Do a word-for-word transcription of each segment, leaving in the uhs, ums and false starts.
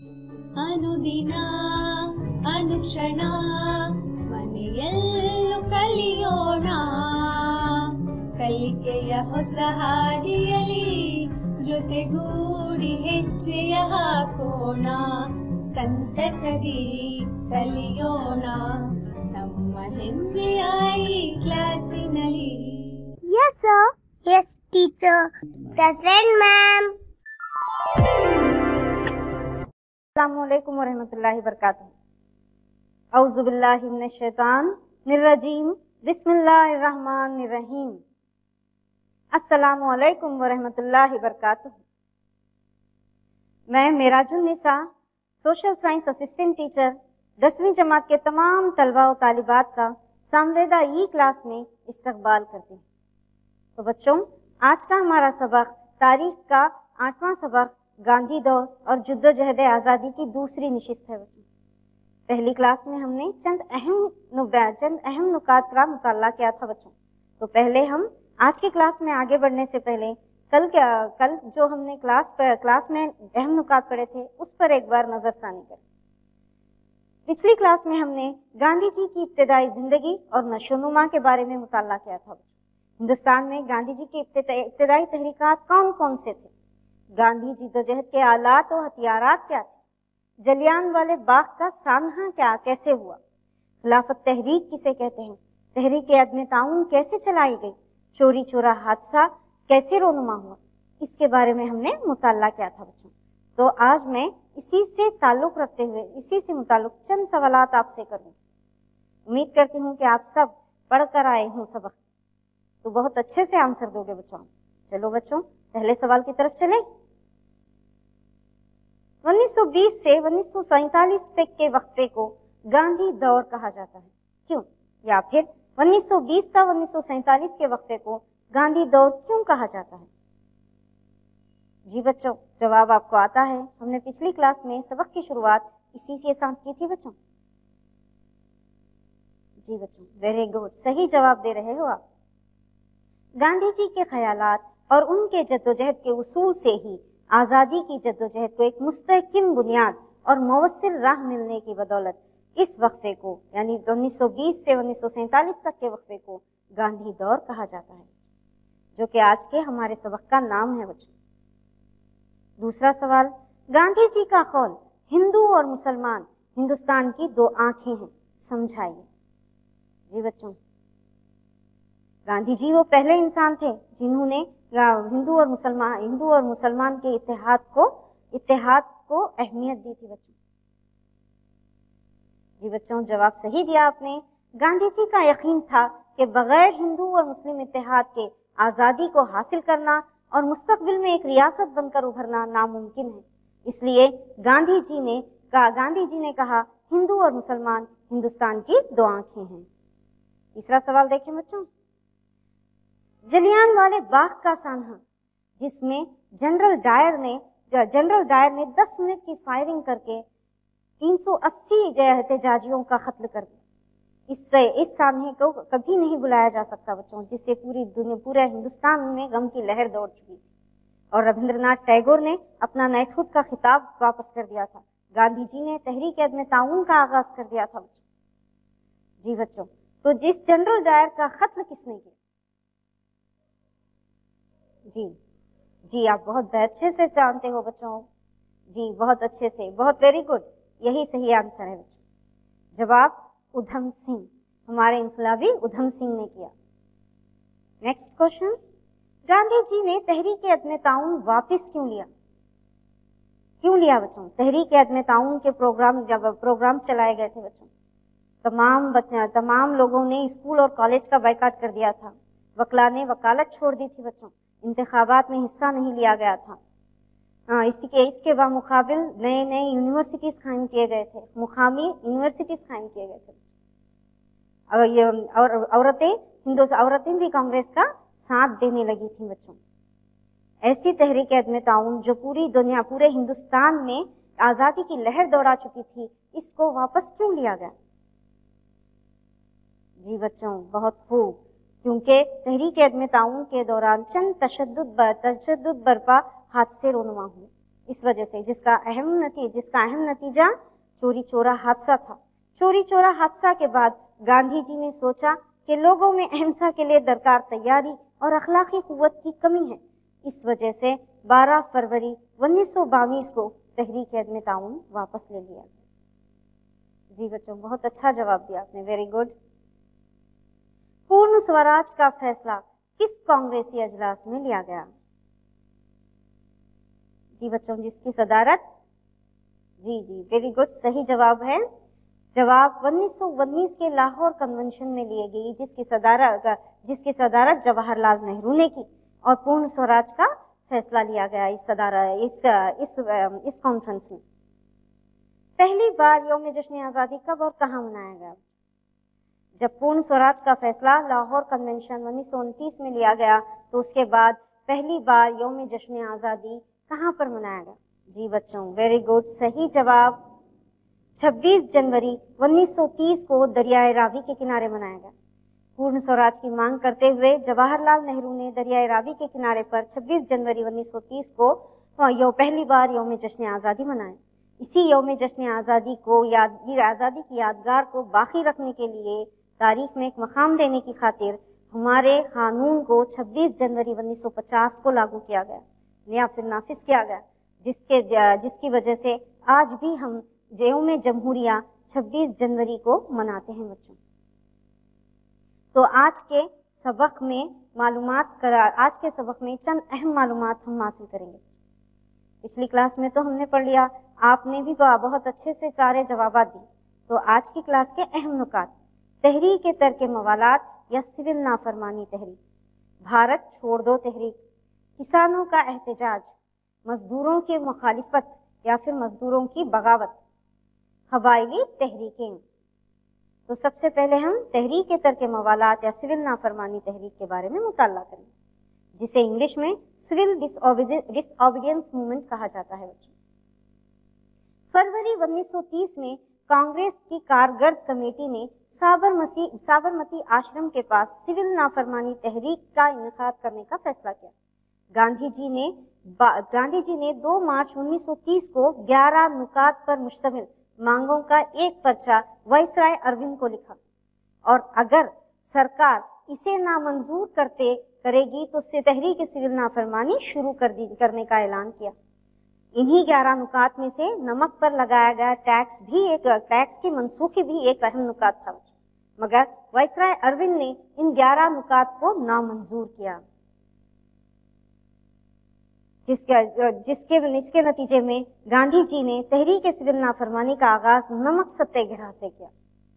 ಅನುದಿನ ಅನುಕ್ಷಣ ಮನೆಯಲ್ಲೂ ಕಲಿಯೋಣ, ಕಲಿಕೆಯ ಹೊಸ ಹಾದಿಯಲಿ ಜೊತೆಗೂಡಿ ಹೆಜ್ಜೆಯ ಹಾಕೋಣ, ಸಂತಸದಿ ಕಲಿಯೋಣ ನಮ್ಮ ಹೆಮ್ಮೆಯ ಈ ಕ್ಲಾಸಿನಲ್ಲಿ. Yes sir. Yes teacher. Present ma'am. अस्सलामुअलैकुम वरहमतुल्लाहि वबरकातुहू। औज़ु बिल्लाहि मिनश शैतानिर्रजीम। बिस्मिल्लाहिर्रहमानिर्रहीम। अस्सलामुअलैकुम वरहमतुल्लाहि वबरकातुहू। मैं Merajunnisa social science assistant teacher दसवीं जमात के तमाम तलबा और तालिबात का सामवेदा ई क्लास में इस्तकबाल करती हूँ। तो बच्चों, आज का हमारा सबक तारीख का आठवां सबक गांधी दौर और जुद्दोजहद आज़ादी की दूसरी नशिस्त है। बच्चों, पहली क्लास में हमने चंद अहम चंद अहम नुकात का मुताला किया था। बच्चों, तो पहले हम आज की क्लास में आगे बढ़ने से पहले कल क्या कल जो हमने क्लास पर क्लास में अहम नुकात पढ़े थे उस पर एक बार नज़रसानी करें। पिछली क्लास में हमने गांधी जी की इब्तदाई ज़िंदगी और नशोनुमा के बारे में मुताला किया था। हिंदुस्तान में गांधी जी की इब्तदाई तहरीकात कौन कौन से थे, गांधी जिद्दोजहद के आलात और हथियारात क्या थे, जलियान वाले बाग का सामना क्या कैसे हुआ, खिलाफत तहरीक किसे कहते हैं, तहरीक अदम ताउन कैसे चलाई गई, चोरी चोरा हादसा कैसे रोनुमा हुआ, इसके बारे में हमने मुताला किया था। बच्चों, तो आज मैं इसी से ताल्लुक़ रखते हुए इसी से मुताल्लिक़ चंद सवालात आपसे करूँ। उम्मीद करती हूँ कि आप सब पढ़ कर आए हूँ सबक, तो बहुत अच्छे से आंसर दोगे बच्चों। चलो बच्चों, पहले सवाल की तरफ चलें। उन्नीस सौ बीस से उन्नीस सौ सैंतालीस तक के वक्फे को गांधी दौर कहा जाता है, क्यों? या फिर उन्नीस सौ बीस से उन्नीस सौ सैंतालीस के वक्फे को गांधी दौर क्यों कहा जाता है? जी बच्चों, जवाब आपको आता है। हमने पिछली क्लास में सबक की शुरुआत इसी के साथ की थी बच्चों। जी बच्चों, वेरी गुड, सही जवाब दे रहे हो आप। गांधी जी के ख्यालात और उनके जद्दोजहद के उसूल से ही आज़ादी की जद्दोजहद को एक मुस्तहकिम बुनियाद और मवस्सिल राह मिलने की बदौलत इस वक्फे को यानी उन्नीस सौ बीस से उन्नीस सौ सैंतालीस तक के वक्फे को गांधी दौर कहा जाता है, जो कि आज के हमारे सबक का नाम है बच्चों। दूसरा सवाल, गांधी जी का कौल हिंदू और मुसलमान हिंदुस्तान की दो आंखें हैं, समझाइए। जी बच्चों, गांधी जी वो पहले इंसान थे जिन्होंने हिंदू और मुसलमान हिंदू और मुसलमान के इत्तेहाद को इत्तेहाद को अहमियत दी थी बच्चों। जी बच्चों, जवाब सही दिया आपने। गांधी जी का यकीन था कि बगैर हिंदू और मुस्लिम इत्तेहाद के आज़ादी को हासिल करना और मुस्तकबिल में एक रियासत बनकर उभरना नामुमकिन है। इसलिए गांधी जी ने कहा गांधी जी ने कहा हिंदू और मुसलमान हिंदुस्तान की दो आंखें हैं। तीसरा सवाल देखें बच्चों, जलियान वाले बाग का सान्हा, जिसमें जनरल डायर ने जनरल डायर ने दस मिनट की फायरिंग करके तीन सौ अस्सी एहतजाजियों का कत्ल कर दिया। इससे इस सान्हे को कभी नहीं बुलाया जा सकता बच्चों, जिससे पूरी दुनिया पूरे हिंदुस्तान में गम की लहर दौड़ चुकी थी और रविंद्रनाथ टैगोर ने अपना नाइटहुड का खिताब वापस कर दिया था। गांधी जी ने तहरीक अदम ताउन का आगाज कर दिया था बच्चों। जी बच्चों, तो जिस जनरल डायर का कत्ल किसने किया? जी जी आप बहुत अच्छे से जानते हो बच्चों। जी बहुत अच्छे से, बहुत वेरी गुड, यही सही आंसर है बच्चों। जवाब उधम सिंह, हमारे इनकलाबी उधम सिंह ने किया। नेक्स्ट क्वेश्चन, गांधी जी ने तहरीक अदम ताउन वापस क्यों लिया? क्यों लिया बच्चों? तहरीक अदम ताउन के प्रोग्राम जब प्रोग्राम चलाए गए थे बच्चों, तमाम बच्चे तमाम लोगों ने स्कूल और कॉलेज का बाइकाट कर दिया था। वकला ने वकालत छोड़ दी थी बच्चों, इंतखाबात में हिस्सा नहीं लिया गया था। हाँ, इसके इसके बामुकाबिल नए नए यूनिवर्सिटीज़ कायम किए गए थे, मुकामी यूनिवर्सिटीज़ कायम किए गए थे। और ये और औरतें हिंदू औरतें भी कांग्रेस का साथ देने लगी थी बच्चों। ऐसी तहरीक अदम ताउन जो पूरी दुनिया पूरे हिंदुस्तान में आज़ादी की लहर दौड़ा चुकी थी, इसको वापस क्यों लिया गया? जी बच्चों बहुत खूब, क्योंकि तहरीक अदम ताउन के दौरान चंद तशद्दुद तशद्दुद बर्पा हादसे रोनुमा हुए। इस वजह से जिसका अहम नतीजा जिसका अहम नतीजा चोरी चोरा हादसा था। चोरी चोरा हादसा के बाद गांधी जी ने सोचा कि लोगों में अहिंसा के लिए दरकार तैयारी और अखलाकी कुव्वत की कमी है। इस वजह से बारह फरवरी उन्नीस सौ बाईस को तहरीक अदम ताउन वापस ले लिया गया। जी बच्चों, बहुत अच्छा जवाब दिया आपने, वेरी गुड। पूर्ण स्वराज का फैसला किस कांग्रेसी अजलास में लिया गया? जी बच्चों, जिसकी सदारत, जी जी वेरी गुड, सही जवाब है। जवाब उन्नीस सौ उन्नीस के लाहौर कन्वेंशन में लिए गई, जिसकी सदारत जिसकी सदारत जवाहरलाल नेहरू ने की, और पूर्ण स्वराज का फैसला लिया गया इस सदारत इस इस इस कॉन्फ्रेंस में। पहली बार यौम जश्न आज़ादी कब और कहाँ मनाया गया? जब पूर्ण स्वराज का फैसला लाहौर कन्वेंशन उन्नीस सौ उनतीस में लिया गया, तो उसके बाद पहली बार यौम जश्न आज़ादी कहाँ पर मनाया गया? जी बच्चों, वेरी गुड, सही जवाब छब्बीस जनवरी उन्नीस सौ तीस को दरियाए रावी के किनारे मनाया गया। पूर्ण स्वराज की मांग करते हुए जवाहरलाल नेहरू ने दरियाए रावी के किनारे पर छब्बीस जनवरी उन्नीस सौ तीस को यो पहली बार यौम जश्न आज़ादी मनाया। इसी यौम जश्न आज़ादी को याद आज़ादी की यादगार को बाकी रखने के लिए तारीख में एक मकाम देने की खातिर हमारे कानून को छब्बीस जनवरी उन्नीस सौ पचास को लागू किया गया या फिर नाफिज किया गया, जिसके जिसकी वजह से आज भी हम यौम जमहूरिया छब्बीस जनवरी को मनाते हैं बच्चों। तो आज के सबक में मालूमात करा आज के सबक में चंद अहम मालूमात हम हासिल करेंगे। पिछली क्लास में तो हमने पढ़ लिया, आपने भी बहुत अच्छे से सारे जवाब दिए। तो आज की क्लास के अहम नुकात: तहरीक तर्क मवालात या सिविल नाफरमानी तहरीक, भारत छोड़ दो तहरीक, किसानों का एहतजाज, मजदूरों की मुखालिफत या फिर मजदूरों की बगावत, कबायली तहरीकें। तो सबसे पहले हम तहरीक तर्क मवालात या सिविल नाफरमानी तहरीक के बारे में मुताला करेंगे, जिसे इंग्लिश में सिविल डिसओबीडियंस मूवमेंट कहा जाता है बच्चों। फरवरी उन्नीस सौ तीस में कांग्रेस की कारगर्द कमेटी ने साबरमती साबरमती आश्रम के पास सिविल नाफरमानी तहरीक का इनेकाद करने का फैसला किया। गांधी जी ने गांधी जी ने दो मार्च उन्नीस सौ तीस को ग्यारह नुकात पर मुश्तमिल मांगों का एक पर्चा वाइसराय अरविंद को लिखा, और अगर सरकार इसे नामंजूर करते करेगी तो उससे तहरीक सिविल नाफरमानी शुरू कर दी करने का ऐलान किया। इन्हीं ग्यारह नुकात में से नमक पर लगाया गया टैक्स भी एक टैक्स की मनसूखी भी एक अहम नुकात था, मगर वाइसराय अरविंद ने इन ग्यारह नुकात को नामंजूर किया, जिसके जिसके जिसके नतीजे में गांधी जी ने तहरीक सिविल नाफरमानी का आगाज नमक सत्याग्रह से किया।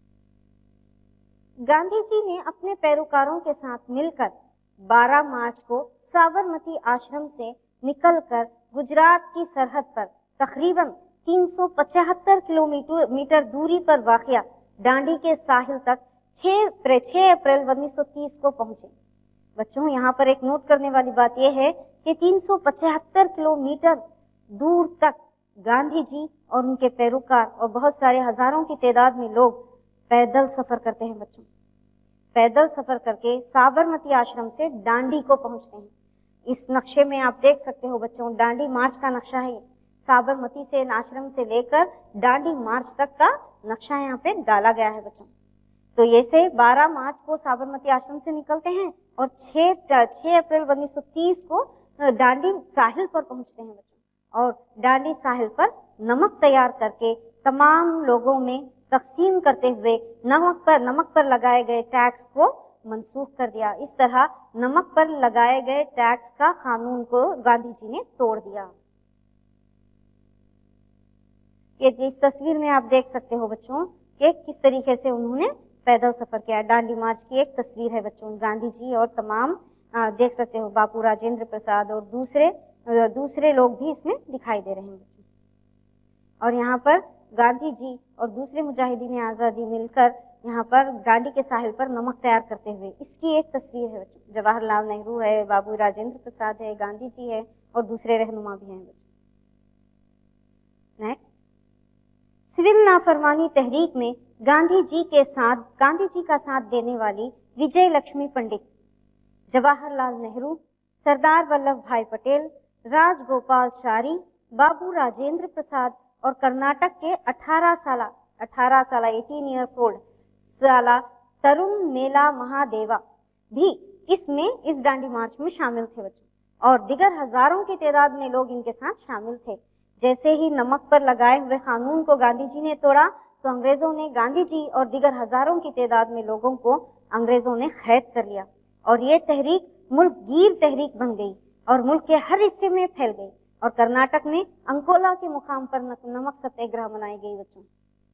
गांधी जी ने अपने पैरोकारों के साथ मिलकर बारह मार्च को साबरमती आश्रम से निकलकर गुजरात की सरहद पर तकरीबन तीन सौ पचहत्तर किलोमीटर मीटर दूरी पर वाक़िया डांडी के साहिल तक छह अप्रैल उन्नीस सौ तीस को पहुंचे। बच्चों, यहाँ पर एक नोट करने वाली बात यह है कि तीन सौ पचहत्तर किलोमीटर दूर तक गांधी जी और उनके पैरोकार और बहुत सारे हजारों की तादाद में लोग पैदल सफर करते हैं बच्चों। पैदल सफर करके साबरमती आश्रम से डांडी को पहुंचते हैं। इस नक्शे में आप देख सकते हो बच्चों, डांडी मार्च का नक्शा है। साबरमती से आश्रम से लेकर डांडी मार्च तक का नक्शा यहाँ पे डाला गया है बच्चों। तो ये से बारह मार्च को साबरमती आश्रम से निकलते हैं और छह अप्रैल उन्नीस सौ तीस को डांडी साहिल पर पहुंचते हैं बच्चों, और डांडी साहिल पर नमक तैयार करके तमाम लोगों में तकसीम करते हुए नमक पर नमक पर लगाए गए टैक्स को मनसूख कर दिया। इस तरह नमक पर लगाए गए टैक्स का कानून को गांधी जी ने तोड़ दिया। ये इस तस्वीर में आप देख सकते हो बच्चों कि किस तरीके से उन्होंने पैदल सफर किया। डांडी मार्च की एक तस्वीर है बच्चों, गांधी जी और तमाम आ, देख सकते हो बापू राजेंद्र प्रसाद और दूसरे आ, दूसरे लोग भी इसमें दिखाई दे रहे हैं बच्चों। और यहाँ पर गांधी जी और दूसरे मुजाहिदीन आज़ादी मिलकर यहाँ पर डांडी के साहिल पर नमक तैयार करते हुए, इसकी एक तस्वीर है बच्चों। जवाहरलाल नेहरू है, बाबू राजेंद्र प्रसाद है, गांधी जी है और दूसरे रहनुमा भी हैं बच्चों। नेक्स्ट, सिविल नाफरमानी तहरीक में गांधी जी के साथ गांधी जी का साथ देने वाली विजय लक्ष्मी पंडित, जवाहरलाल नेहरू, सरदार वल्लभ भाई पटेल, राजगोपाल चारी, बाबू राजेंद्र प्रसाद और कर्नाटक के अठारह साल अठारह साल एटीन ईयर्स ओल्ड साला तरुण मेला महादेवा भी इसमें इस डांडी मार्च में शामिल थे बच्चों, और दिगर हजारों की तादाद में लोग इनके साथ शामिल थे। जैसे ही नमक पर लगाए हुए कानून को गांधी जी ने तोड़ा तो अंग्रेजों ने गांधी जी और दिगर हजारों की तादाद में लोगों को अंग्रेजों ने कैद कर लिया, और ये तहरीक मुल्क गिर तहरीक बन गई और मुल्क के हर हिस्से में फैल गई, और कर्नाटक में अंकोला के मुकाम पर नमक सत्याग्रह मनाई गई बच्चों।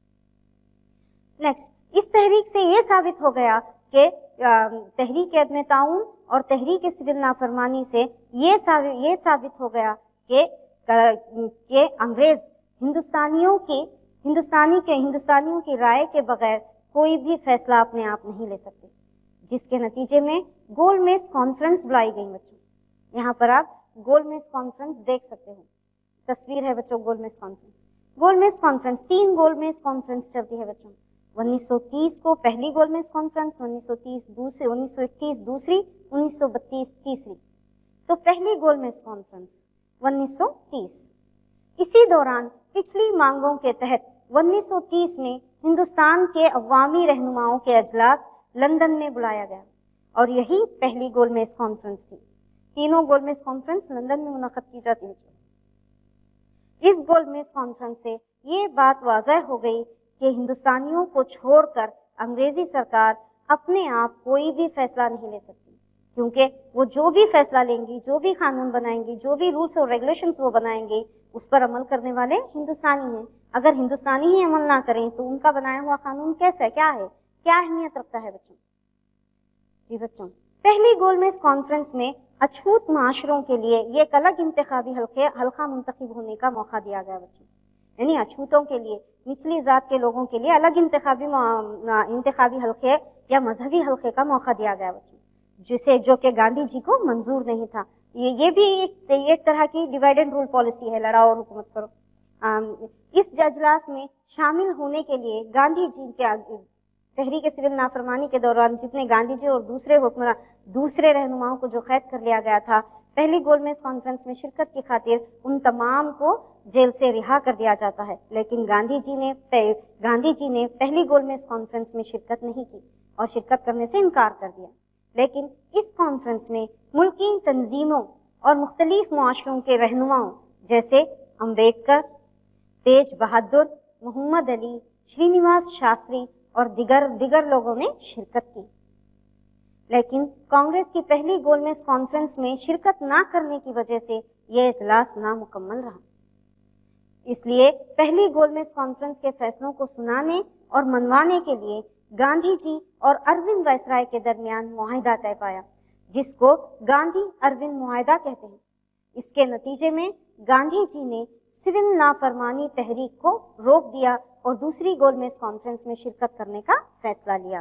नेक्स्ट, इस तहरीक से ये साबित हो गया कि तहरीक अदम ताउन और तहरीक सिविल नाफरमानी से ये साबित ये साबित हो गया कि कि अंग्रेज हिंदुस्तानियों की हिंदुस्तानी के हिंदुस्तानियों की राय के बगैर कोई भी फैसला अपने आप नहीं ले सकते, जिसके नतीजे में गोलमेज कॉन्फ्रेंस बुलाई गई बच्चों। यहाँ पर आप गोलमेज कॉन्फ्रेंस देख सकते हो, तस्वीर है बच्चों गोलमेज कॉन्फ्रेंस। गोलमेज कॉन्फ्रेंस तीन गोलमेज कॉन्फ्रेंस चलती है बच्चों। उन्नीस सौ तीस को पहली गोलमेज कॉन्फ्रेंस, उन्नीस सौ तीस दूसरी, उन्नीस सौ इक्कीस दूसरी, उन्नीस सौ बत्तीस तीसरी। तो पहली गोलमेज कॉन्फ्रेंस उन्नीस सौ तीस। इसी दौरान पिछली मांगों के तहत उन्नीस सौ तीस में हिंदुस्तान के अवामी रहनुमाओं के अजलास लंदन में बुलाया गया, और यही पहली गोलमेज कॉन्फ्रेंस थी। तीनों गोलमेज कॉन्फ्रेंस लंदन में मुनक़द की जाती है। इस गोलमेज कॉन्फ्रेंस से ये बात वाज़ह हो गई कि हिंदुस्तानियों को छोड़कर अंग्रेजी सरकार अपने आप कोई भी फैसला नहीं ले सकती, क्योंकि वो जो भी फैसला लेंगी, जो भी कानून बनाएंगी, जो भी रूल्स और रेगुलेशंस वो बनाएंगे, उस पर अमल करने वाले हिंदुस्तानी हैं। अगर हिंदुस्तानी ही अमल ना करें तो उनका बनाया हुआ कानून कैसा है, क्या है, क्या अहमियत रखता है बच्चों? जी बच्चों, पहली गोलमेज कॉन्फ्रेंस में अछूत माशरों के लिए ये एक अलग इंतखाबी हल्के हल्का मुंतखब होने का मौका दिया गया बच्चों, यानी अछूतों के लिए, निचली जात के लोगों के लिए अलग इंतखाबी इंतखाबी हल्के या मजहबी हल्के का मौका दिया गया बच्चों, जिसे जो कि गांधी जी को मंजूर नहीं था। ये ये भी एक एक तरह की डिवाइड एंड रूल पॉलिसी है, लड़ाओ और हुकूमत करो। आ, इस अजलास में शामिल होने के लिए गांधी जी के तहरीक सिविल नाफरमानी के दौरान जितने गांधी जी और दूसरे हुक्मरान दूसरे रहनुमाओं को जो कैद कर लिया गया था, पहली गोलमेज कॉन्फ्रेंस में शिरकत की खातिर उन तमाम को जेल से रिहा कर दिया जाता है। लेकिन गांधी जी ने गांधी जी ने पहली गोलमेज कॉन्फ्रेंस में शिरकत नहीं की और शिरकत करने से इनकार कर दिया। लेकिन इस कॉन्फ्रेंस में मुल्की तंजीमों और मुख्तलिफ मुआशरों के रहनुमाओं जैसे अम्बेडकर, तेज बहादुर, मोहम्मद अली, श्रीनिवास शास्त्री और दिगर दिगर लोगों ने शिरकत की। लेकिन कांग्रेस की पहली गोलमेज कॉन्फ्रेंस में शिरकत ना करने की वजह से यह इजलास नामुकम्मल रहा। इसलिए पहली गोलमेज कॉन्फ्रेंस के फैसलों को सुनाने और मनवाने के लिए गांधी जी और अरविंद वायसराय के दरमियान मुआहिदा तय पाया, जिसको गांधी अरविंद मुआहिदा कहते हैं। इसके नतीजे में गांधी जी ने सिविल नाफरमानी तहरीक को रोक दिया और दूसरी गोलमेज कॉन्फ्रेंस में शिरकत करने का फैसला लिया।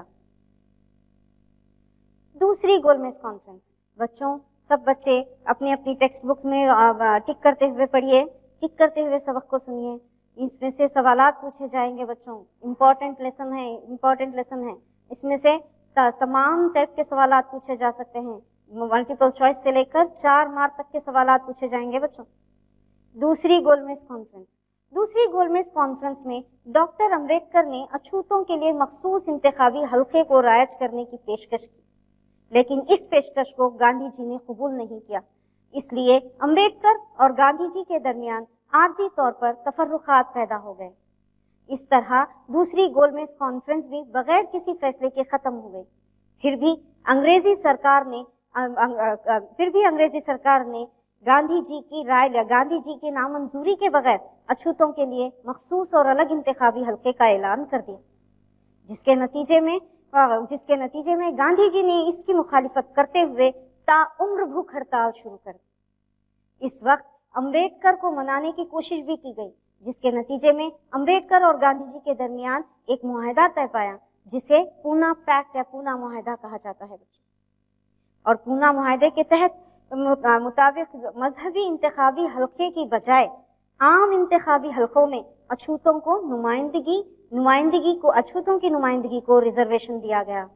दूसरी गोलमेज कॉन्फ्रेंस बच्चों, सब बच्चे अपनी अपनी टेक्स्ट बुक्स में टिक करते हुए पढ़िए, टिक करते हुए सबक को सुनिए। इसमें से सवालात पूछे जाएंगे बच्चों, इम्पोर्टेंट लेसन है इम्पोर्टेंट लेसन है इसमें से तमाम टाइप के सवालात पूछे जा सकते हैं, मल्टीपल चॉइस से लेकर चार मार्क तक के सवालात पूछे जाएंगे बच्चों। दूसरी गोलमेज कॉन्फ्रेंस दूसरी गोलमेज कॉन्फ्रेंस में डॉक्टर अंबेडकर ने अछूतों के लिए मखसूस इंतखाबी हल्के को राइज करने की पेशकश की, लेकिन इस पेशकश को गांधी जी ने कबूल नहीं किया। इसलिए अंबेडकर और गांधी जी के दरमियान आर्जी तौर पर तफर्रुकात पैदा हो गए। इस तरह दूसरी गोलमेज कॉन्फ्रेंस भी बगैर किसी फैसले के खत्म हो गई। फिर भी अंग्रेजी सरकार ने फिर भी अंग्रेजी सरकार ने गांधी जी की राय गांधी जी की नामंजूरी के बगैर अछूतों के लिए मखसूस और अलग इंतखाबी हल्के का ऐलान कर दिया, जिसके नतीजे में जिसके नतीजे में गांधी जी ने इसकी मुखालिफत करते हुए ताउम्र भूख हड़ताल शुरू कर दी। इस वक्त अंबेडकर को मनाने की कोशिश भी की गई, जिसके नतीजे में अंबेडकर और गांधी जी के दरमियान एक मुआहिदा तय पाया, जिसे पूना पैक्ट या पूना मुआहिदा कहा जाता है बच्चों। और पूना मुआहिदे के तहत मुताबिक मजहबी इंतखाबी हल्के की बजाय आम इंतखाबी हल्कों में अछूतों को नुमाइंदगी नुमाइंदगी को अछूतों की नुमाइंदगी को रिजर्वेशन दिया गया।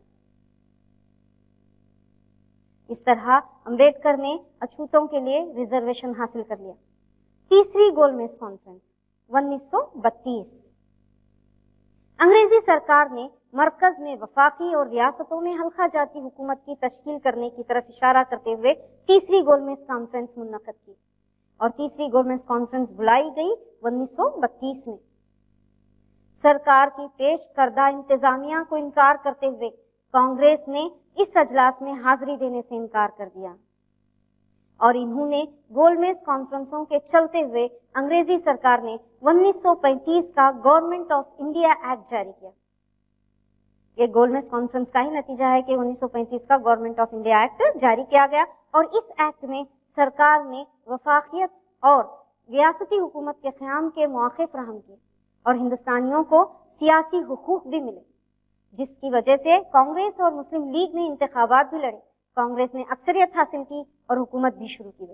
इस तरह अंबेडकर ने अछूतों के लिए रिजर्वेशन हासिल कर लिया। तीसरी गोलमेज कॉन्फ्रेंस उन्नीस सौ बत्तीस। अंग्रेजी सरकार ने मरकज में वफाकी और रियासतों में हल्का जाती हुकूमत की तश्कील करने की तरफ इशारा करते हुए तीसरी गोलमेज कॉन्फ्रेंस मुनक़द की और तीसरी गोलमेज कॉन्फ्रेंस बुलाई गई उन्नीस सौ बत्तीस में। सरकार की पेश करदा इंतजामिया को इनकार करते हुए कांग्रेस ने इस अजलास में हाजिरी देने से इनकार कर दिया और इन्होंने गोलमेज कॉन्फ्रेंसों के चलते हुए अंग्रेजी सरकार ने उन्नीस सौ पैंतीस का गवर्नमेंट ऑफ इंडिया एक्ट जारी किया। ये गोलमेज कॉन्फ्रेंस का ही नतीजा है कि उन्नीस सौ पैंतीस का गवर्नमेंट ऑफ इंडिया एक्ट जारी किया गया और इस एक्ट में सरकार ने वफाकियत और रियासती हुकूमत के क़याम के मौक़े फराहम किए और हिंदुस्तानियों को सियासी हुकूक भी मिले, जिसकी वजह से कांग्रेस और मुस्लिम लीग ने इंतखाबात भी लड़े। कांग्रेस ने अक्सरियत हासिल की और हुकूमत भी शुरू की।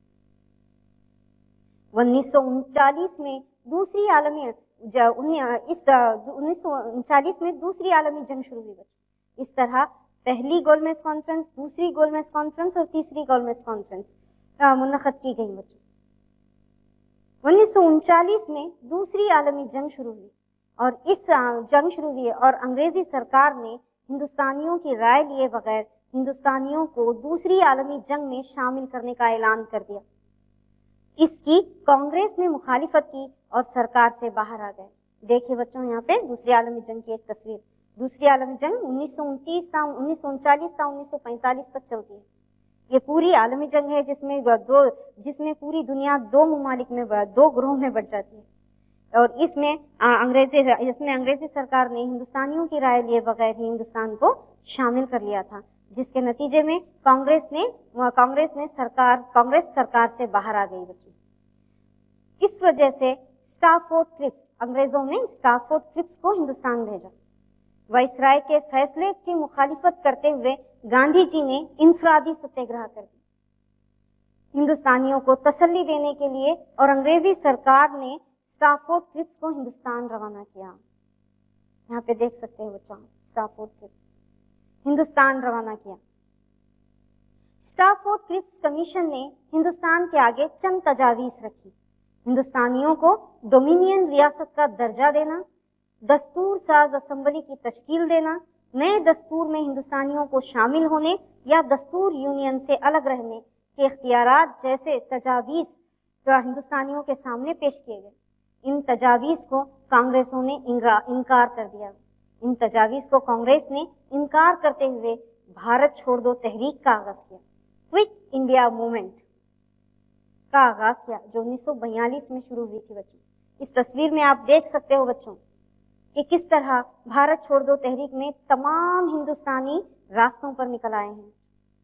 उन्नीस सौ उनचालीस में दूसरी आलमी इस उन्नीस सौ उनचालीस में दूसरी आलमी जंग शुरू हुई। इस तरह पहली गोलमेज कॉन्फ्रेंस, दूसरी गोलमेज कॉन्फ्रेंस और तीसरी गोलमेज कॉन्फ्रेंस मुनक़द की गई। बच्चों उन्नीस सौ उनचालीस में दूसरी आलमी जंग शुरू हुई और इस जंग शुरू हुई और अंग्रेजी सरकार ने हिंदुस्तानियों की राय लिए बगैर हिंदुस्तानियों को दूसरी आलमी जंग में शामिल करने का ऐलान कर दिया। इसकी कांग्रेस ने मुखालिफत की और सरकार से बाहर आ गए। देखिए बच्चों यहाँ पे दूसरी आलमी जंग की एक तस्वीर। दूसरी आलमी जंग उन्नीस सौ उनतीस था उन्नीस सौ उनचालीस था उन्नीस सौ पैंतालीस तक चलती है। ये पूरी आलमी जंग है जिसमें दो जिसमें पूरी दुनिया दो ममालिक में दो ग्रोह में बढ़ जाती है और इसमें अंग्रेजी इसमें अंग्रेजी सरकार ने हिंदुस्तानियों की राय लिए बगैर ही हिंदुस्तान को शामिल कर लिया था, जिसके नतीजे में कांग्रेस ने कांग्रेस ने सरकार कांग्रेस सरकार से बाहर आ गई। बच्चों इस वजह से स्टाफोर्ड क्रिप्स अंग्रेजों ने स्टाफोर्ड क्रिप्स को हिंदुस्तान भेजा। वाइसराय के फैसले की मुखालिफत करते हुए गांधी जी ने इनफरादी सत्याग्रह कर दी हिंदुस्तानियों को तसल्ली देने के लिए और अंग्रेजी सरकार ने स्टाफोर्ड क्रिप्स को हिंदुस्तान रवाना किया। यहाँ पे देख सकते हैं बच्चों स्टाफोर्ड क्रिप्स हिंदुस्तान रवाना किया। स्टाफोर्ड क्रिप्स कमीशन ने हिंदुस्तान के आगे चंद तजावीज रखी। हिंदुस्तानियों को डोमिनियन रियासत का दर्जा देना, दस्तूर साज असम्बली की तश्कील देना, नए दस्तूर में हिंदुस्तानियों को शामिल होने या दस्तूर यूनियन से अलग रहने के इख्तियारात जैसे तजावीज हिंदुस्तानियों के सामने पेश किए गए। इन तजावीज को कांग्रेसों ने इनकार कर दिया। इन तजावीज को कांग्रेस ने इनकार करते हुए भारत छोड़ दो तहरीक का आगाज किया, क्विट इंडिया मूवमेंट का आगाज किया, जो उन्नीस सौ बयालीस में शुरू हुई थी। बच्चों इस तस्वीर में आप देख सकते हो बच्चों कि किस तरह भारत छोड़ दो तहरीक में तमाम हिंदुस्तानी रास्तों पर निकल आए हैं।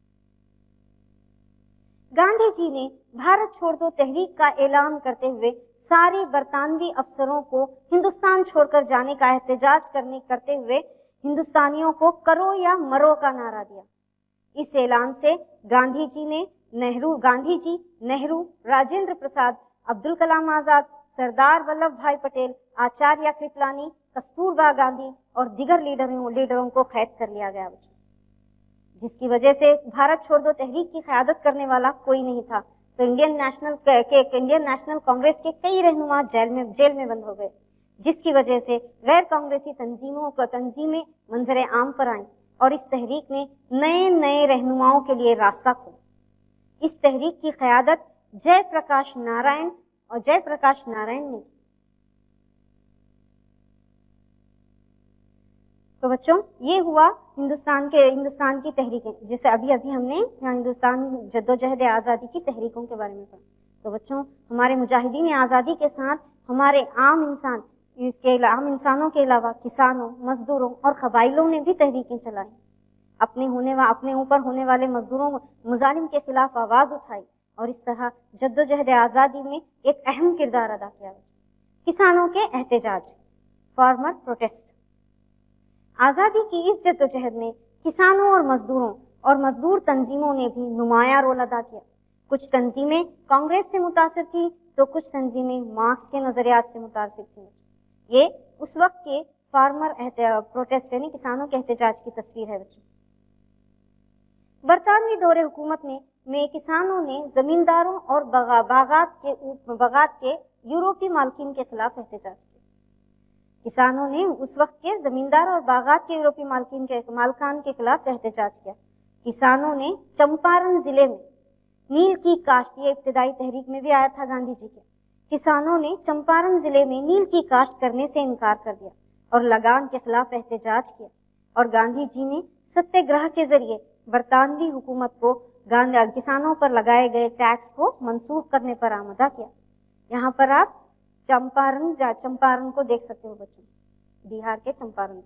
गांधी जी ने भारत छोड़ दो तहरीक का ऐलान करते हुए सारे बरतानवी अफसरों को हिंदुस्तान छोड़कर जाने का एहतजाज करने करते हुए हिंदुस्तानियों को करो या मरो का नारा दिया। इस ऐलान से गांधी जी ने नेहरू गांधी जी नेहरू राजेंद्र प्रसाद, अब्दुल कलाम आजाद, सरदार वल्लभ भाई पटेल, आचार्य कृपलानी, कस्तूरबा गांधी और दीगर लीडरों लीडरों को कैद कर लिया गया, जिसकी वजह से भारत छोड़ दो तहरीक की क़यादत करने वाला कोई नहीं था। तो इंडियन नेशनल के, के इंडियन नेशनल कांग्रेस के कई रहनुमा जेल में जेल में बंद हो गए, जिसकी वजह से गैर कांग्रेसी तंजीमों को तंजीमें मंजर आम पर आईं और इस तहरीक ने नए नए रहनुमाओं के लिए रास्ता खोला। इस तहरीक की क़यादत जयप्रकाश नारायण और जयप्रकाश नारायण ने। तो बच्चों ये हुआ हिंदुस्तान के हिंदुस्तान की तहरीकें, जैसे अभी अभी हमने यहाँ हिंदुस्तान जद्दोजहद आज़ादी की तहरीकों के बारे में पढ़ा। तो बच्चों हमारे मुजाहिदीन आज़ादी के साथ हमारे आम इंसान इसके आम इंसानों के अलावा किसानों, मजदूरों और कबाइलों ने भी तहरीकें चलाई। अपने होने वा अपने ऊपर होने वाले मजदूरों मुजालिम के खिलाफ आवाज़ उठाई और इस तरह जद्दोजहद आज़ादी में एक अहम किरदार अदा किया। किसानों के एहतजाज, फार्मर प्रोटेस्ट। आज़ादी की इस जद्दोजहद में किसानों और मजदूरों और मजदूर तंजीमों ने भी नुमाया रोल अदा किया। कुछ तंजीमें कांग्रेस से मुतासिर थी तो कुछ तंजीमें मार्क्स के नजरियात से मुतासिर थी। ये उस वक्त के फार्मर प्रोटेस्ट यानी किसानों के एहतजाज की तस्वीर है बच्चों। बरतानवी दौरे हुकूमत ने میں کسانوں نے زمینداروں اور بغا باغات کے باغات کے یورپی مالکین کے خلاف احتجاج کیا. کسانوں نے اس وقت کے زمیندار اور باغات کے یورپی مالکین کے مالکان کے خلاف احتجاج کیا. کسانوں نے چمپارن ضلع میں نیل کی کاشت، یہ ابتدائی تحریک میں بھی آیا تھا گاندھی جی کے، کسانوں نے چمپارن ضلع میں نیل کی کاشت کرنے سے انکار کر دیا اور لگان کے خلاف احتجاج کیا، اور گاندھی جی نے ستیہ گرہ کے ذریعے برطانوی حکومت کو کسانوں پر لگائے گئے ٹیکس کو منسوخ کرنے پر آمادہ کیا. یہاں پر آپ چمپارن چمپارن کو دیکھ سکتے ہو بچوں، بہار کے چمپارن.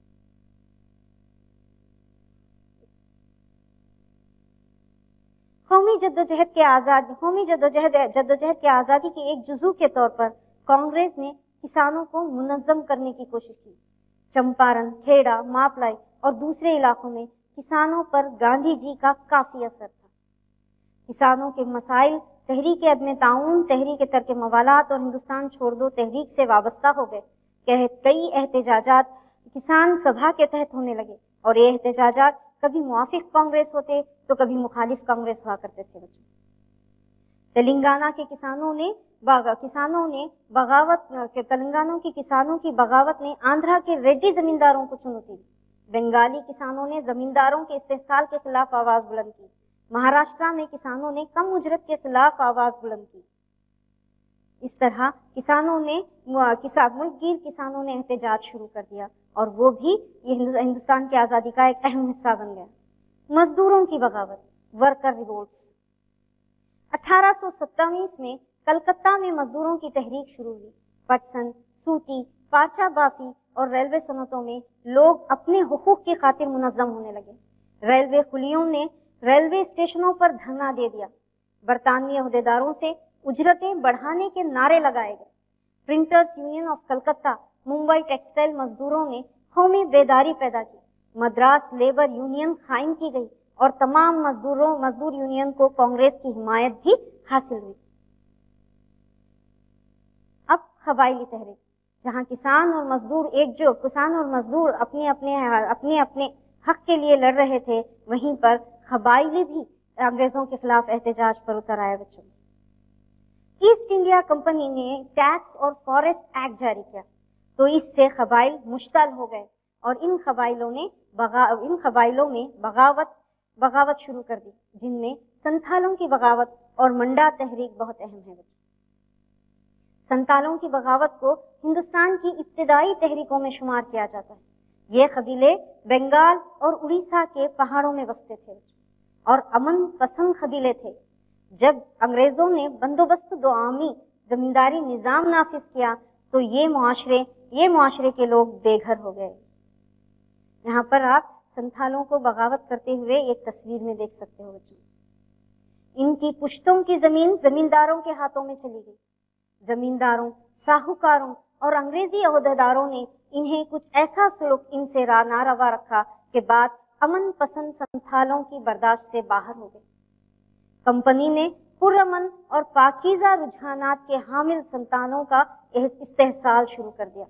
قومی جدوجہد کے آزاد قومی جدوجہد جدوجہد کے آزادی کے ایک جزو کے طور پر کانگریس نے کسانوں کو منظم کرنے کی کوشش کی. چمپارن، کھیڑا، ماپلائی اور دوسرے علاقوں میں کسانوں پر گاندھی جی کا کافی اثر تھا. کسانوں کے مسائل تحریک عدم تعاون، تحریک ترک موالات اور ہندوستان چھوڑ دو تحریک سے وابستہ ہو گئے. کئی احتجاجات کسان سبھا کے تحت ہونے لگے اور یہ احتجاجات کبھی موافق کانگریس ہوتے تو کبھی مخالف کانگریس ہوا کرتے تھے. بچوں، تلنگانہ کے کسانوں نے کسانوں نے بغاوت کے تلنگانہ کے کسانوں کی بغاوت نے آندھرا کے ریڈی زمینداروں کو چنوتی دی. بنگالی کسانوں نے زمینداروں کے استحصال کے خلاف آواز بلند کی. مہاراشٹر میں کسانوں نے کم اجرت کے خلاف آواز بلند کی. اس طرح کسانوں نے ملک گیر کسانوں نے احتجاج شروع کر دیا اور وہ بھی یہ ہندوستان کی آزادی کا ایک اہم حصہ بن گیا. مزدوروں کی بغاوت، ورکر ریوولٹس. اٹھارہ سو ستائیس میں کلکتہ میں مزدوروں کی تحریک شروع ہوئی. پٹسن، سوتی، پارچا بافی اور ریلوے صنعتوں میں لوگ اپنے حقوق کی خاطر منظم ہونے لگے. ریلوے خلیوں نے ریلوے اسٹیشنوں پر دھرنا دے دیا. برطانوی عہدیداروں سے اجرتیں بڑھانے کے نعرے لگائے گئے. Printers union of Calcutta, Mumbai textile مزدوروں نے قومی بیداری پیدا کی. مدراس لیبر یونین قائم کی گئی اور تمام مزدوروں مزدور یونین کو کانگریس کی حمایت بھی حاصل ہوئی. اب قبائلی تحریک، جہاں کسان اور مزدور ایک جو کسان اور مزدور اپنے اپنے اپنے اپنے حق کے لیے لڑ رہے تھے، وہیں پر قبائلی بھی انگریزوں کے خلاف احتجاج پر اتر آئے. بچوں، ایسٹ انڈیا کمپنی نے ٹیکس اور فارسٹ ایکٹ جاری کیا تو اس سے قبائل مشتعل ہو گئے اور ان قبائلوں نے بغا ان قبائلوں میں بغاوت بغاوت شروع کر دی، جن میں سنتھالوں کی بغاوت اور منڈا تحریک بہت اہم ہے. سنتھالوں کی بغاوت کو ہندوستان کی ابتدائی تحریکوں میں شمار کیا جاتا ہے. یہ قبیلے بنگال اور اڑیسہ کے پہاڑوں میں بستے تھے اور امن پسند قبیلے تھے. جب انگریزوں نے بندوبست دعامی زمینداری نظام نافذ کیا تو یہ معاشرے یہ معاشرے کے لوگ بے گھر ہو گئے. یہاں پر آپ سنتھالوں کو بغاوت کرتے ہوئے ایک تصویر میں دیکھ سکتے ہو. ان کی پشتوں کی زمین زمینداروں کے ہاتھوں میں چلی گئی. زمینداروں، ساہوکاروں اور انگریزی عہدیداروں نے انہیں کچھ ایسا سلوک ان سے ناروا رکھا کہ بات امن پسند سنتھالوں کی برداشت سے باہر ہو گئی. کمپنی نے پرامن اور پاکیزہ رجحانات کے حامل سنتانوں کا استحصال شروع کر دیا.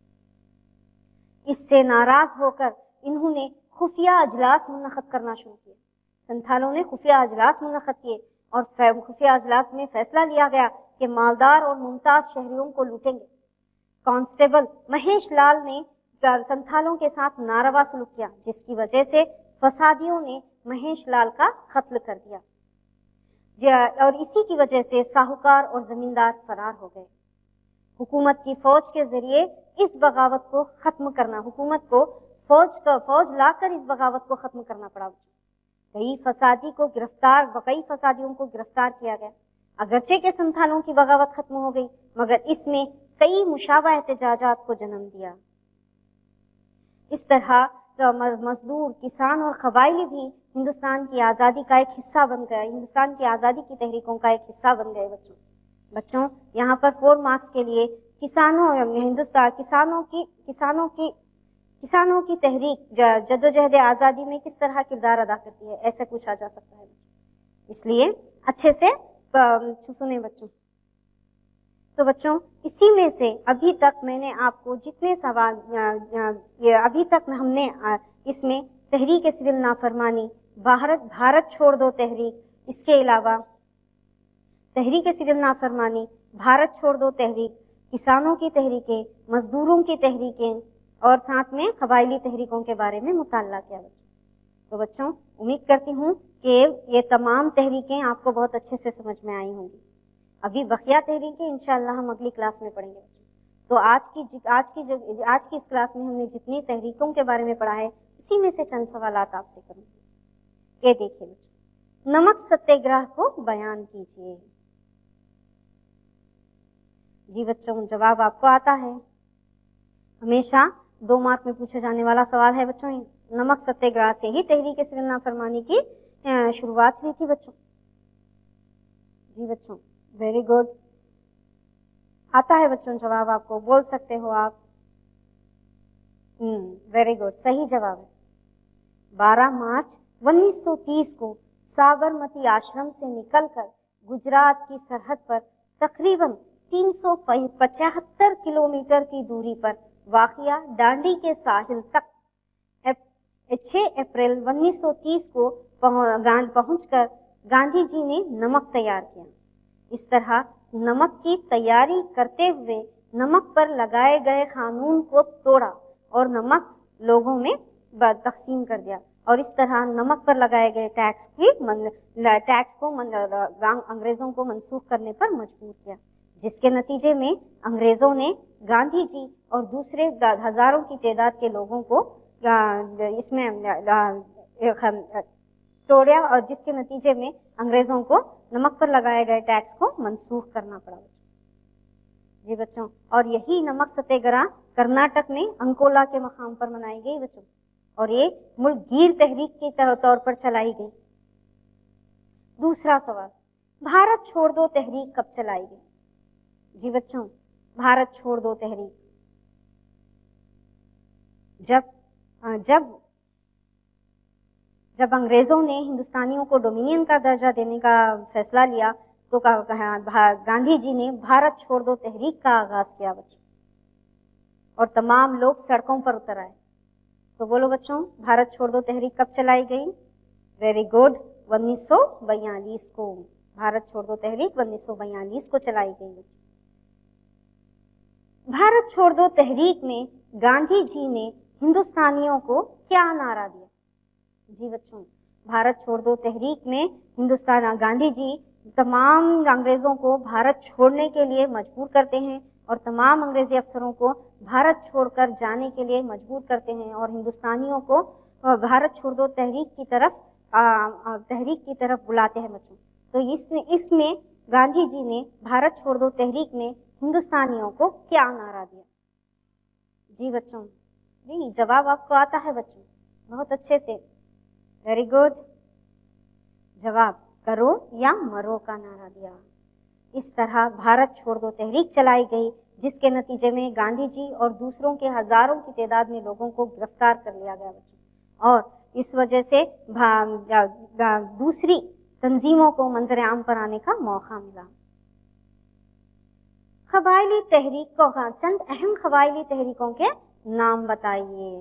اس سے ناراض ہو کر انہوں نے خفیہ اجلاس منعقد کرنا شروع کیے. سنتھالوں نے خفیہ اجلاس منعقد کیے اور خفیہ اجلاس میں فیصلہ لیا گیا کہ مالدار اور ممتاز شہریوں کو لوٹیں گے. کانسٹیبل مہیش لال نے سنتھالوں کے ساتھ ناروا سلوک کیا، جس کی وجہ سے فسادیوں نے مہیش لال کا قتل کر دیا اور اسی کی وجہ سے ساہوکار اور زمیندار فرار ہو گئے. حکومت کی فوج کے ذریعے اس بغاوت کو ختم کرنا حکومت کو فوج کا فوج لا کر اس بغاوت کو ختم کرنا پڑا. کئی فسادی کو گرفتار کئی فسادیوں کو گرفتار کیا گیا. اگرچہ کہ سنتھالوں کی بغاوت ختم ہو گئی مگر اس میں کئی مشابہ احتجاجات کو جنم دیا. اس طرح مزدور، کسان اور قبائلی بھی ہندوستان کی آزادی کا ایک حصہ بن گئے ہندوستان کی آزادی کی تحریکوں کا ایک حصہ بن گئے. بچوں بچوں یہاں پر فور مارکس کے لیے کسانوں ہندوستان کسانوں کی کسانوں کی کسانوں کی تحریک جدوجہد آزادی میں کس طرح کردار ادا کرتی ہے، ایسے پوچھا جا سکتا ہے. اس لیے اچھے سے سنیں بچوں. تو بچوں اسی میں سے ابھی تک میں نے آپ کو جتنے سوال ابھی تک ہم نے اس میں تحریک سول نافرمانی، بھارت بھارت چھوڑ دو تحریک، اس کے علاوہ تحریک سول نافرمانی، بھارت چھوڑ دو تحریک، کسانوں کی تحریکیں، مزدوروں کی تحریکیں اور ساتھ میں قبائلی تحریکوں کے بارے میں مطالعہ کیا بچوں۔ تو بچوں امید کرتی ہوں کہ یہ تمام تحریکیں آپ کو بہت اچھے سے سمجھ میں آئی ہوں گی۔ ابھی بقیہ تحریکیں انشاءاللہ ہم اگلی کلاس میں پڑھیں گے۔ تو آج کی آج کی آج کی اس کلاس میں ہم نے جتنی تحریکوں کے بارے میں پڑھا ہے اسی میں سے چند سوالات آپ سے کروں گی۔ یہ دیکھیے بچوں، نمک ستیہ گرہ کو بیان کیجیے۔ جی بچوں جواب آپ کو آتا ہے، ہمیشہ دو مارک میں پوچھا جانے والا سوال ہے بچوں۔ یہ نمک ستیہ گرہ سے ہی تحریک سول نافرمانی کی شروعات ہوئی تھی بچوں۔ جی بچوں ویری گڈ، آتا ہے بچوں جواب آپ کو، بول سکتے ہو آپ۔ ہوں ویری گڈ، صحیح جواب ہے۔ بارہ مارچ انیس سو تیس کو سابرمتی آشرم سے نکل کر گجرات کی سرحد پر تقریباً تین سو پچہتر کلومیٹر کی دوری پر واقع ڈانڈی کے ساحل تک چھ اپریل انیس سو تیس کو پہنچ کر گاندھی جی نے نمک تیار کیا۔ اس طرح نمک کی تیاری کرتے ہوئے نمک پر لگائے گئے قانون کو توڑا اور نمک لوگوں میں تقسیم کر دیا، اور اس طرح نمک پر لگائے گئے ٹیکس کی ٹیکس کو انگریزوں کو منسوخ کرنے پر مجبور کیا، جس کے نتیجے میں انگریزوں نے گاندھی جی اور دوسرے ہزاروں کی تعداد کے لوگوں کو اس میں توڑیا، اور جس کے نتیجے میں انگریزوں کو نمک پر لگائے گئے ٹیکس کو منسوخ کرنا پڑا۔ جی بچوں، اور یہی نمک ستیہ گرہ کرناٹک میں انکولا کے مقام پر منائی گئی بچوں، اور یہ ملک گیر تحریک کے طور پر چلائی گئی۔ دوسرا سوال، بھارت چھوڑ دو تحریک کب چلائی گئی؟ جی بچوں بھارت چھوڑ دو تحریک جب جب جب انگریزوں نے ہندوستانیوں کو ڈومینین کا درجہ دینے کا فیصلہ لیا تو گاندھی جی نے بھارت چھوڑ دو تحریک کا آغاز کیا بچوں، اور تمام لوگ سڑکوں پر اتر آئے۔ تو بولو بچوں بھارت چھوڑ دو تحریک کب چلائی گئی؟ ویری گڈ، انیس سو بیالیس کو بھارت چھوڑ دو تحریک انیس سو بیالیس کو چلائی گئی۔ بھارت چھوڑ دو تحریک میں گاندھی جی نے ہندوستانیوں کو کیا نعرہ دیا؟ جی بچوں بھارت چھوڑ دو تحریک میں ہندوستان گاندھی جی تمام انگریزوں کو بھارت چھوڑنے کے لیے مجبور کرتے ہیں، اور تمام انگریزی افسروں کو بھارت چھوڑ کر جانے کے لیے مجبور کرتے ہیں، اور ہندوستانیوں کو بھارت چھوڑ دو تحریک کی طرف تحریک کی طرف بلاتے ہیں بچوں۔ تو اس میں اس میں گاندھی جی نے بھارت چھوڑ دو تحریک میں ہندوستانیوں کو کیا نعرہ دیا؟ جی بچوں جی جواب آپ کو آتا ہے بچوں، بہت اچھے سے، ویری گڈ۔ جواب کرو یا مرو کا نعرہ دیا۔ اس طرح بھارت چھوڑ دو تحریک چلائی گئی، جس کے نتیجے میں گاندھی جی اور دوسروں کے ہزاروں کی تعداد میں لوگوں کو گرفتار کر لیا گیا بچوں، اور اس وجہ سے دوسری تنظیموں کو منظر عام پر آنے کا موقع ملا۔ قبائلی تحریک کو چند اہم قبائلی تحریکوں کے نام بتائیے۔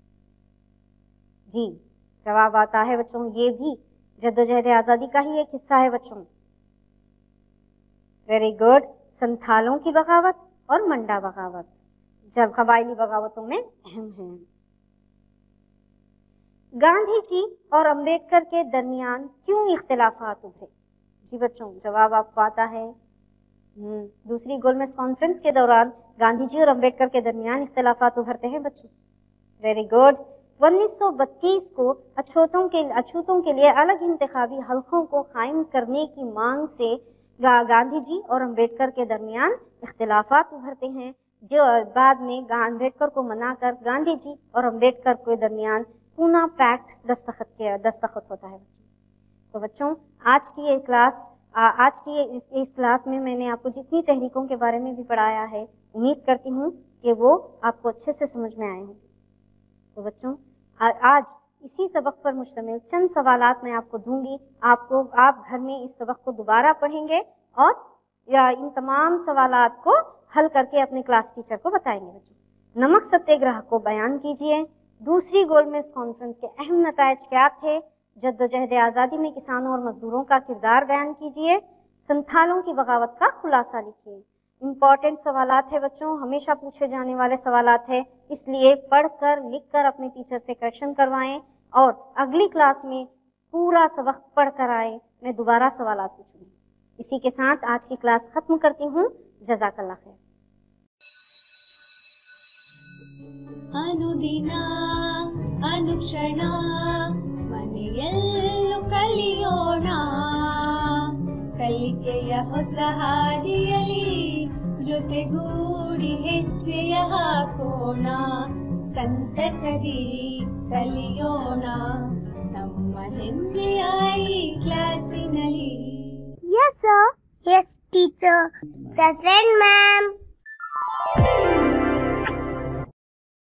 جی جواب آتا ہے بچوں، یہ بھی جدوجہد آزادی کا ہی ایک حصہ ہے بچوں۔ ویری گڈ، سنتھالوں کی بغاوت اور منڈا بغاوت جب قبائلی بغاوتوں میں اہم ہیں۔ گاندھی جی اور امبیڈکر کے درمیان کیوں اختلافات ابھرے؟ جی بچوں جواب آپ کو آتا ہے، دوسری گولمیز کانفرنس کے دوران گاندھی جی اور امبیڈکر کے درمیان اختلافات ابھرتے ہیں بچوں۔ ویری گڈ، انیس سو بتیس کو اچھوتوں کے اچھوتوں کے لیے الگ انتخابی حلقوں کو قائم کرنے کی مانگ سے گاندھی جی اور امبیڈکر کے درمیان اختلافات ابھرتے ہیں، جو بعد میں امبیڈکر کو منا کر گاندھی جی اور امبیڈکر کے درمیان پونا پیکٹ دستخط کیا دستخط ہوتا ہے۔ تو بچوں آج کی یہ کلاس آج کی اس, اس کلاس میں میں نے آپ کو جتنی تحریکوں کے بارے میں بھی پڑھایا ہے، امید کرتی ہوں کہ وہ آپ کو اچھے سے سمجھ میں آئے ہوں۔ تو بچوں آج اسی سبق پر مشتمل چند سوالات میں آپ کو دوں گی، آپ کو آپ گھر میں اس سبق کو دوبارہ پڑھیں گے اور یا ان تمام سوالات کو حل کر کے اپنے کلاس ٹیچر کو بتائیں گے۔ بچوں نمک ستیہ گرہ کو بیان کیجیے، دوسری گولمیز کانفرنس کے اہم نتائج کیا تھے، جدوجہد آزادی میں کسانوں اور مزدوروں کا کردار بیان کیجیے. سنتھالوں کی بغاوت کا خلاصہ لکھیے. امپورٹنٹ سوالات ہے بچوں، ہمیشہ پوچھے جانے والے سوالات ہیں، اس لیے پڑھ کر لکھ کر اپنے ٹیچر سے کریکشن کروائیں اور اگلی کلاس میں پورا سبق پڑھ کر آئیں. میں دوبارہ سوالات پوچھوں گی. اسی کے ساتھ آج کی کلاس ختم کرتی ہوں. جزاک اللہ خیر. ಅನುದಿನ ಅನುಕ್ಷಣ ಮನೆಯಲ್ಲೂ ಕಲಿಯೋಣ, ಕಲಿಕೆಯ ಹೊಸ ಹಾದಿಯಲಿ ಜೊತೆಗೂಡಿ ಹೆಜ್ಜೆಯ ಹಾಕೋಣ, ಸಂತಸದಿ ಕಲಿಯೋಣ ನಮ್ಮ ಹೆಮ್ಮೆಯ ಈ ಕ್ಲಾಸಿನಲ್ಲಿ. Yes, sir. Yes, teacher. Present, ma'am.